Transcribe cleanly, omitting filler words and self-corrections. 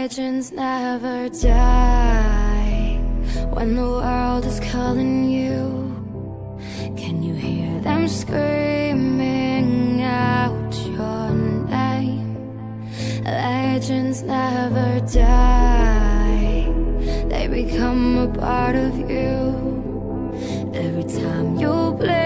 Legends never die. When the world is calling you, can you hear them screaming out your name? Legends never die. They become a part of you. Every time you blink,